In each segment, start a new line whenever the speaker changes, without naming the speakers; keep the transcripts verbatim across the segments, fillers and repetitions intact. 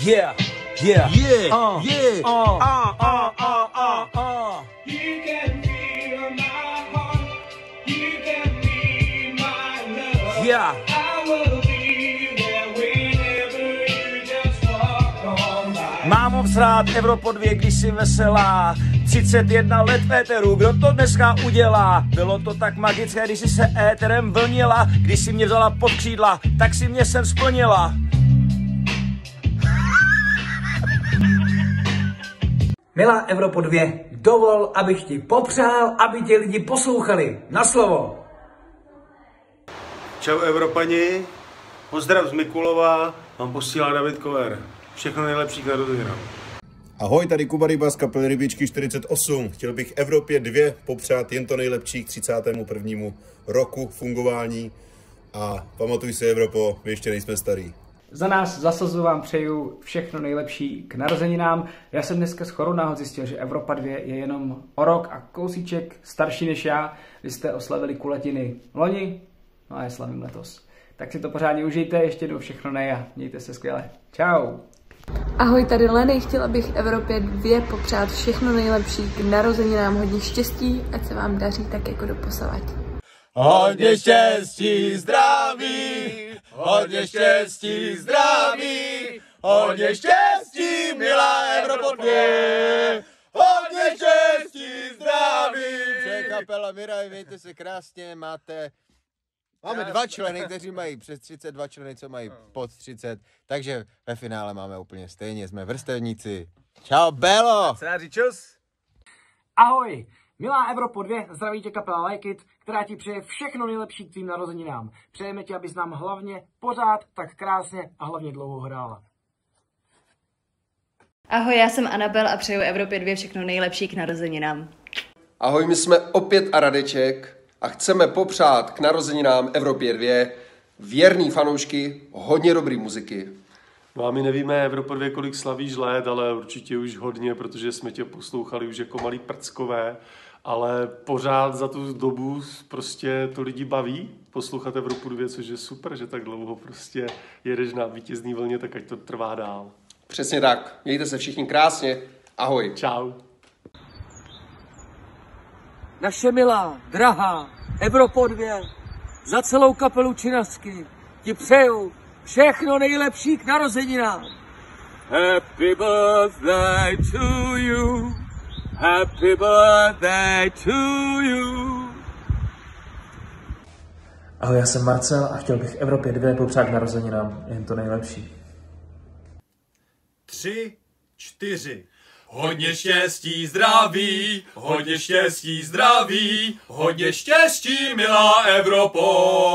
Yeah, yeah,
Yeah,
uh,
yeah,
uh,
uh,
uh, uh, uh, uh.
You can feel my heart. You can be my love.
Yeah.
I will be there whenever you just walk on by.
Mám moc rád Evropu dvě, když jsi veselá. třicet jedna let v éteru, kdo to dneska udělá? Bylo to tak magické, když jsi se éterem vlnila. Když jsi mě vzala pod křídla, tak si mě sem splnila.
Milá Evropo dvě, dovol, abych ti popřál, aby tě lidi poslouchali. Na slovo.
Čau Evropani, pozdrav z Mikulova, vám posílá David Koller. Všechno nejlepší k narozeninám.
Ahoj, tady Kuba Ryba z kapely Rybičky čtyřicet osm. Chtěl bych Evropě dvě popřát jen to nejlepší k třicátému prvnímu roku fungování. A pamatuj si, Evropo, my ještě nejsme starý.
Za nás zasazu vám přeju všechno nejlepší k narozeninám. Já jsem dneska shodou náhod zjistil, že Evropa dvě je jenom o rok a kousíček starší než já. Vy jste oslavili kulatiny loni, no a já slavím letos. Tak si to pořádně užijte, ještě jednou všechno nej a mějte se skvěle. Čau!
Ahoj, tady Leny, chtěla bych Evropě dvě popřát všechno nejlepší k narozeninám, hodně štěstí, ať se vám daří tak jako doposavad.
Hodně štěstí, zdraví, hodně štěstí, zdraví, hodně štěstí, milá Evropo dvě, hodně štěstí, zdraví.
Vše kapela Miraj, mějte se krásně, máte... Máme dva členy, kteří mají přes třicet, dva členy, co mají pod třicet, takže ve finále máme úplně stejně, jsme vrstevníci. Čau, Belo!
Čus.
Ahoj! Milá Evropo dvě, zdraví tě kapela Like It, která ti přeje všechno nejlepší k tvým narozeninám. Přejeme ti, abys nám hlavně pořád tak krásně a hlavně dlouho hrála.
Ahoj, já jsem Anabel a přeju Evropě dvě všechno nejlepší k narozeninám.
Ahoj, my jsme opět a Radeček a chceme popřát k narozeninám Evropě dvě věrný fanoušky hodně dobrý muziky.
No a my nevíme, Evropa dvě, kolik slavíš let, ale určitě už hodně, protože jsme tě poslouchali už jako malí prckové, ale pořád za tu dobu prostě to lidi baví poslouchat Evropu dvě, což je super, že tak dlouho prostě jedeš na vítězný vlně, tak ať to trvá dál.
Přesně tak. Mějte se všichni krásně. Ahoj.
Čau.
Naše milá, drahá Evropo dvě, za celou kapelu Činasky ti přeju všechno nejlepší k narozeninám. Happy birthday to you, happy birthday to you.
Ahoj, já jsem Marcel a chtěl bych Evropě dvě popřát k narozeninám, jen to nejlepší.
Tři, čtyři. Hodně štěstí, zdraví, hodně štěstí, zdraví, hodně štěstí, milá Evropo.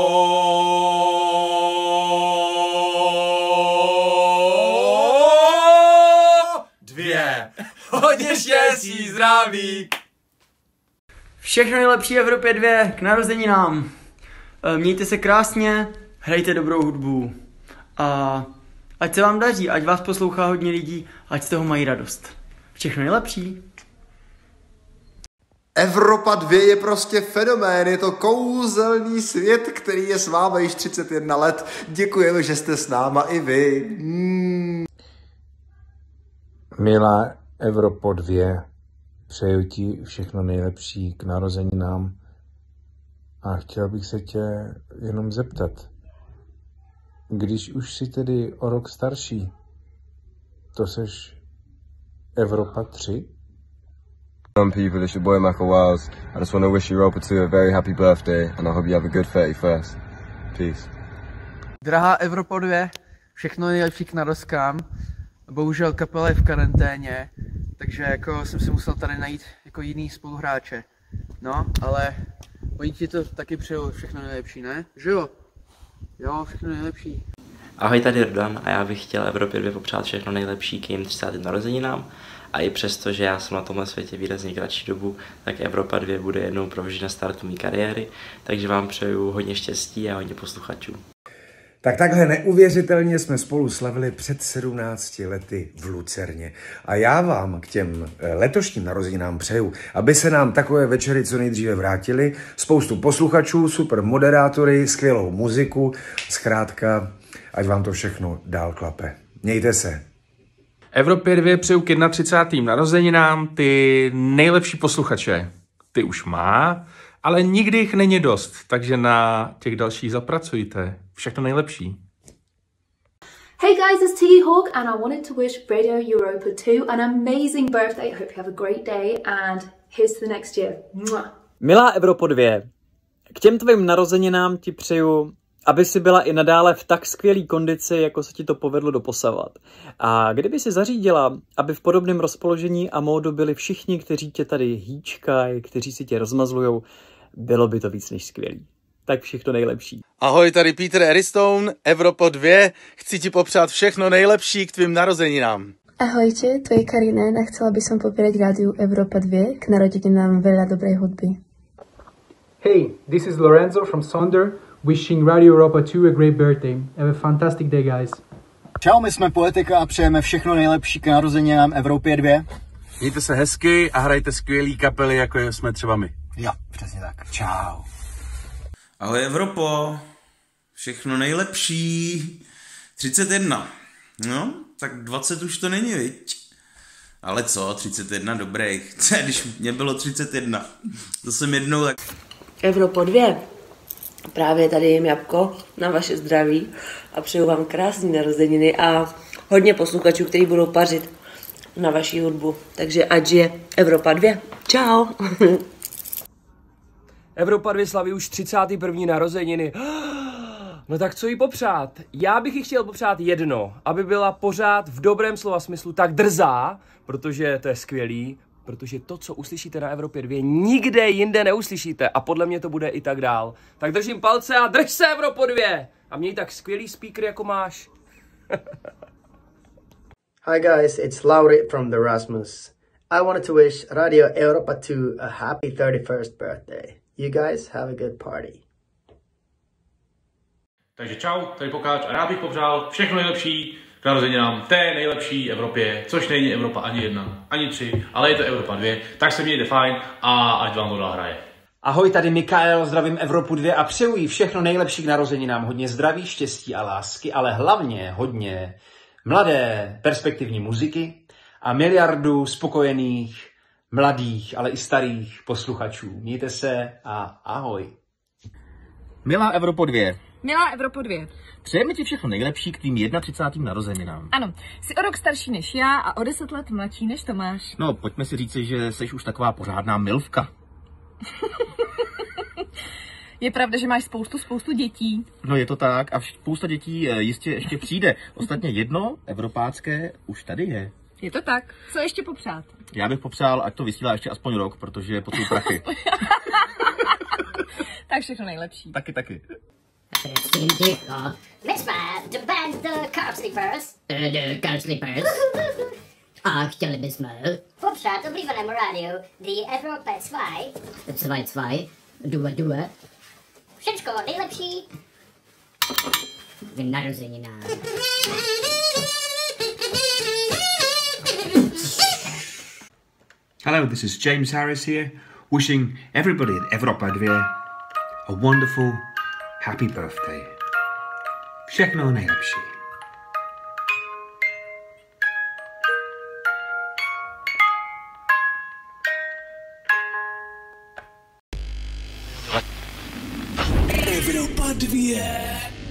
Dvě. Hodně štěstí, zdraví.
Všechno nejlepší Evropě dvě k narozeninám. Mějte se krásně, hrajte dobrou hudbu a ať se vám daří, ať vás poslouchá hodně lidí, ať z toho mají radost. Všechno nejlepší.
Evropa dvě je prostě fenomén, je to kouzelný svět, který je s vámi již třicet jedna let. Děkujeme, že jste s náma i vy. Mm.
Milá Evropo dvě, přeju ti všechno nejlepší k narozeninám a chtěl bych se tě jenom zeptat, když už jsi tedy o rok starší, to seš Evropa tři?
Some people, it's your boy Michael Wiles. I just want to wish Europa two a very happy birthday and I hope you have a good thirty-first. Peace.
Drahá Evropo dvě, všechno nejlepší k narozkám. Bohužel kapela je v karanténě, takže jako jsem si musel tady najít jako jiný spoluhráče. No, ale oni ti to taky přejou všechno nejlepší, ne? Že jo? Jo, všechno nejlepší.
Ahoj, tady Rodan a já bych chtěl Evropě dvě popřát všechno nejlepší k jejím třicátým narozeninám. A i přesto, že já jsem na tomhle světě výrazně kratší dobu, tak Evropa dvě bude jednou provždy na startu mý kariéry, takže vám přeju hodně štěstí a hodně posluchačů.
Tak takhle neuvěřitelně jsme spolu slavili před sedmnácti lety v Lucerně. A já vám k těm letošním narozeninám přeju, aby se nám takové večery co nejdříve vrátily, spoustu posluchačů, super moderátory, skvělou muziku, zkrátka, ať vám to všechno dál klape. Mějte se.
Evropě dvě přeju k třicátým prvním narozeninám ty nejlepší posluchače. Ty už má, ale nikdy jich není dost, takže na těch dalších zapracujte. Všechno nejlepší.
Hey guys, it's Tiggy Hawk and I wanted to wish Radio Europa two an amazing birthday. I hope you have a great day and here's to the next year. Mwah.
Milá Evropo dvě, k těm tvým narozeninám ti přeju, aby si byla i nadále v tak skvělé kondici, jako se ti to povedlo doposavat. A kdyby si zařídila, aby v podobném rozpoložení a módu byli všichni, kteří tě tady hýčkají, kteří si tě rozmazlujou, bylo by to víc než skvělý. Tak všechno nejlepší.
Ahoj, tady Peter Eristone, Evropo dvě. Chci ti popřát všechno nejlepší k tvým narozeninám.
Ahojte, to je Karina a chcela by som popierať rádiu Európa dva k narodeninám veľa dobrej hudby.
Hey, this is Lorenzo from Sonder, wishing Radio Europa two a great birthday. Have a fantastic day, guys.
Čau, my jsme Poetika a přejeme všechno nejlepší k narozeninám Evropě dvě.
Mějte se hezky a hrajte skvělý kapely, jako jsme třeba my.
Jo, přesně tak. Čau.
Ahoj Evropo, všechno nejlepší. třicet jedna. No, tak dvacet už to není, viď? Ale co, třicet jedna dobrých. Co, když mě bylo třicet jedna. To jsem jednou tak...
Evropo dvě. Právě tady jim jabko na vaše zdraví a přeju vám krásné narozeniny a hodně posluchačů, kteří budou pařit na vaši hudbu. Takže ať je Evropa dvě. Čau.
Evropa dvě slaví už třicáté první narozeniny. No tak co jí popřát? Já bych jí chtěl popřát jedno, aby byla pořád v dobrém slova smyslu tak drzá, protože to je skvělý, protože to, co uslyšíte na Evropě dvě, nikde jinde neuslyšíte a podle mě to bude i tak dál. Tak držím palce a drž se, Evropo dvě! A měj tak skvělý speaker, jako máš.
Hi guys, it's Lauri from The Rasmus. I wanted to wish Radio Europa two a happy thirty-first birthday. You guys have a good party.
Takže čau, tady Pokáč a rád bych popřál všechno nejlepší k narozeninám té nejlepší Evropě, což není Evropa ani jedna, ani tři, ale je to Evropa dvě, tak se mějte fajn a ať vám to dál hraje.
Ahoj, tady Mikael, zdravím Evropu dvě a přeju jí všechno nejlepší k narozeninám, hodně zdraví, štěstí a lásky, ale hlavně hodně mladé perspektivní muziky a miliardu spokojených, mladých, ale i starých posluchačů. Mějte se a ahoj.
Milá Evropo dvě.
Milá Evropo dvě.
Přejeme ti všechno nejlepší k tvým třicátým prvním narozeninám.
Ano, jsi o rok starší než já a o deset let mladší než Tomáš.
No, pojďme si říci, že jsi už taková pořádná milfka.
Je pravda, že máš spoustu, spoustu dětí.
No je to tak a spousta dětí jistě ještě přijde. Ostatně jedno evropácké už tady je.
Je to tak. Co ještě popřát?
Já bych popřál, ať to vysílá ještě aspoň rok, protože potřebuji prachy.
Tak všechno nejlepší.
Taky, taky.
Let's buy the band the car sleepers.
Uh, the car sleepers. A chtěli bychom
popřát oblíbenému rádiu The Evropa dva.
Zwei, zwei. Due, due.
Všečko nejlepší
k narozeninám.
Hello, this is James Harris here, wishing everybody at Evropa dva a wonderful, happy birthday. Všechno nejlepší.
Evropa dvě.